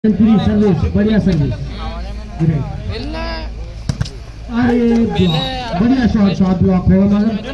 Service, बढ़िया service. अरे बढ़िया शॉट ब्लॉक होगा मगर